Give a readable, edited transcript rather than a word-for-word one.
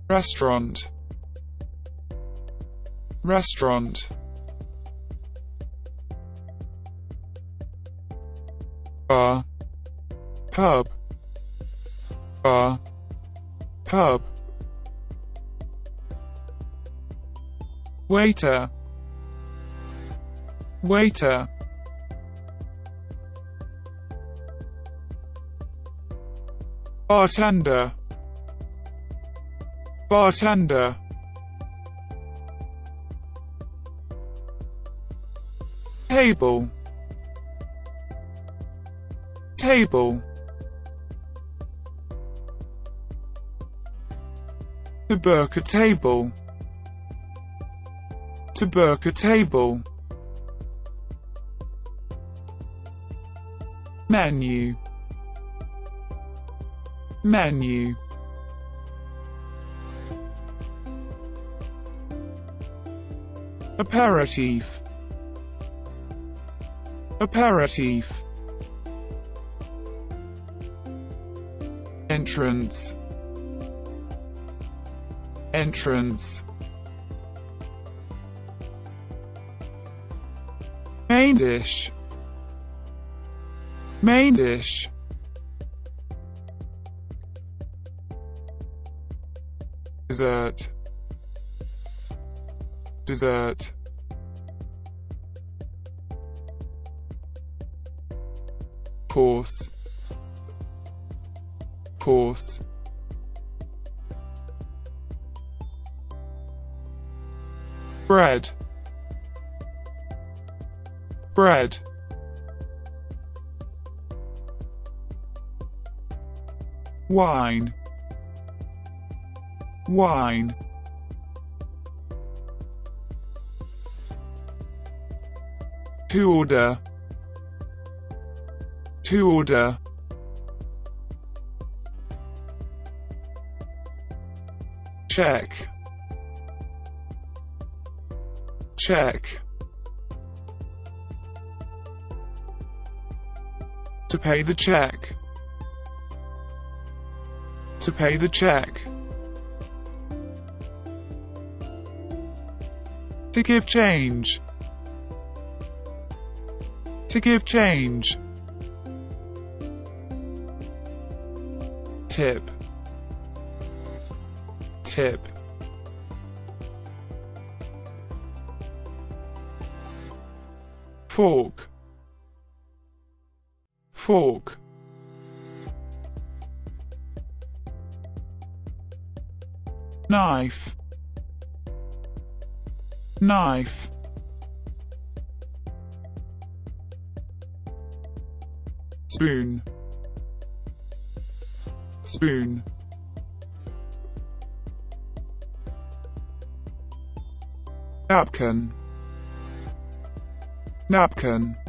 restaurant, restaurant, bar, pub, bar, pub, waiter, waiter, bartender, bartender, table, table, to book a table, to book a table, menu, menu, aperitif, aperitif, entrance, entrance, main dish, main dish, dessert, dessert, course, course, bread, bread, wine, wine, to order, to order, check, check, to pay the check, to pay the check, to give change, to give change, tip, tip, fork, fork, knife, knife, spoon, spoon, napkin, napkin,